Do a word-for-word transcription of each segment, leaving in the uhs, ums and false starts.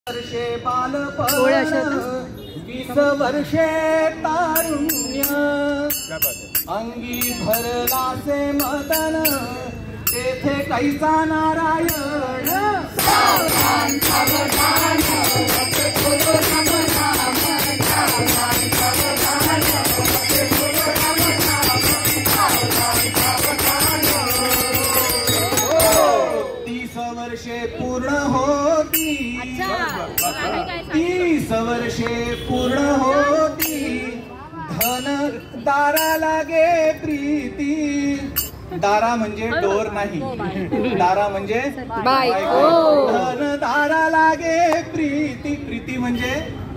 वर्षे बालपण वीस वर्षे तारुण्य अंगी भरलासे मदन तेथे कैसा नारायण सावधान सावधान तीस वर्षे पूर्ण होती तीस वर्षे पूर्ण होती धन दारा लागे प्रीती दारा म्हणजे डोर नाही दारा म्हणजे धन दारा लागे प्रीती प्रीती म्हणजे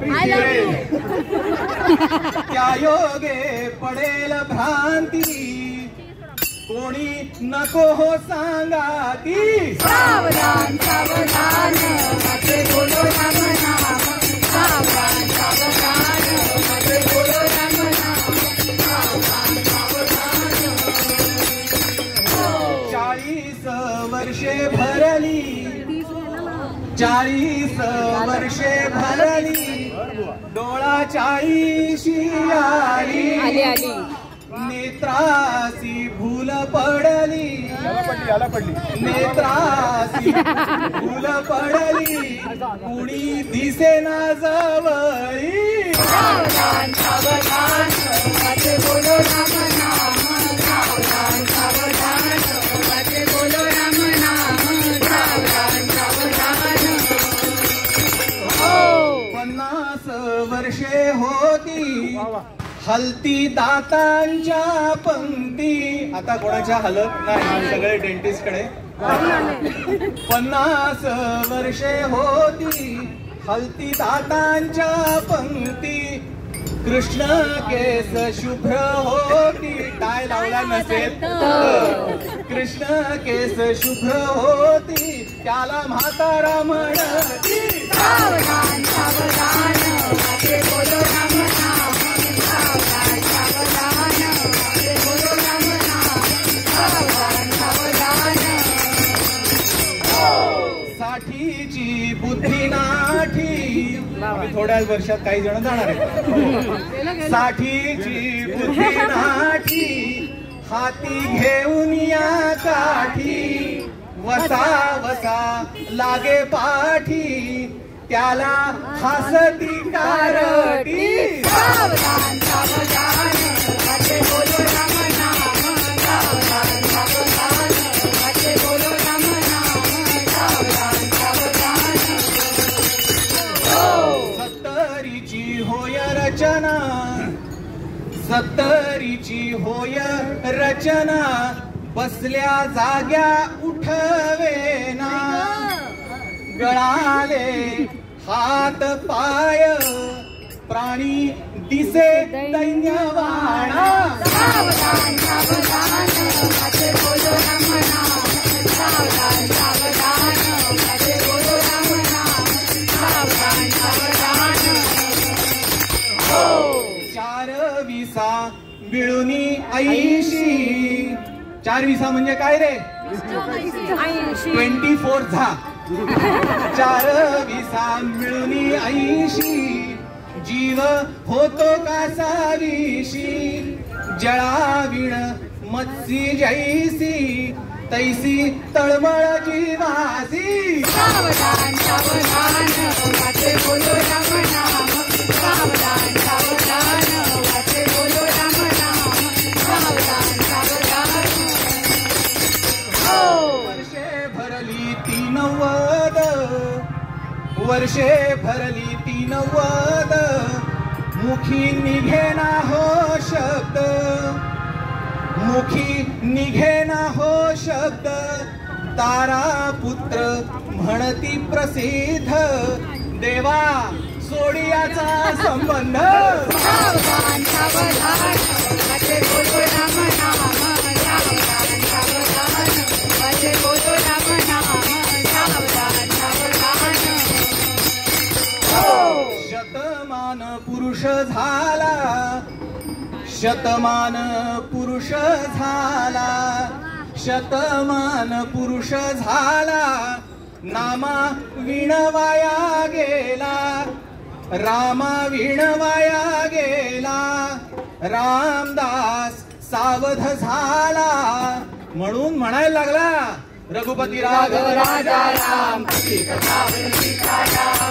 त्या योगे पडेल भ्रांती कोणी नको हो सांगा ती सावधान सावधान मते बोलो राम नाम सावधान सावधान मते बोलो राम नाम सावधान सावधान चाळीस वर्षे भरली चाळीस वर्षे भरली डोळा चाळीशी आली नेत्रासी भूल पडली नेत्रासी भूल पडली कुणी दिसेना जवळी सावधान सावधान मते बोलो राम नाम सावधान सावधान मते बोलो राम नाम सावधान सावधान पन्नास वर्षे होती हलती दातांच्या पंक्ती आता कोणाच्या हलत नाही सगळे डेंटिस्ट कडे पन्नास वर्षे होती हलती दातांच्या पंक्ती कृष्ण केस शुभ्र होती टाय लावला नसेल कृष्ण केस शुभ्र होती त्याला म्हातारा म्हणती सावधान सावधान मते बोलो राम नाम सावधान सावधान मते बोलो राम नाम सावधान सावधान साठीची बुद्धी नाठी थोड्या वर्षात काही जण जाणार आहेत साठीची बुद्धी नाठी हाती घेऊन या काठी वसा वसा लागे पाठी त्याला हसती कारटी सावधान सावधान मते बोलो राम नाम सावधान सावधान मते बोलो राम नाम सावधान सावधान सत्तरीची होय रचना सत्तरीची होय रचना बसल्या जाग्या उठवेना गळाले हात पाय प्राणी दिसे दैन्यवाणा सावधान सावधान मते बोलो राम नाम सावधान सावधान मते बोलो राम नाम सावधान सावधान चार विसा मिळूनी ऐंशी चार विसा म्हणजे काय रे ट्वेंटी फोर झा चार विसा मिळूनी ऐंशी जीव होतो कासावीशी जळाविण मत्सी जैसी तैसी तळमळ जीवासी सावधान सावधान मते बोलो राम नाम सावधान सावधान मते बोलो राम नाम सावधान सावधान वर्षे भरली ती नव्वद वर्षे भरली ती नव्वद मुखी निघेना हो शब्द मुखी निघेना हो शब्द तारा पुत्र म्हणती प्रसिद्ध देवा सोडियाचा संबंध सावधान सावधान मते बोलो राम नाम सावधान सावधान मते बोलो राम नाम सावधान सावधान शतमान पुरुष झाला शतमान पुरुष झाला शतमान पुरुष झाला नामा विणवाया गेला, रामा विणवाया गेला, रामदास सावध झाला म्हणून म्हणायला लागला, रघुपती राघव राजा राम,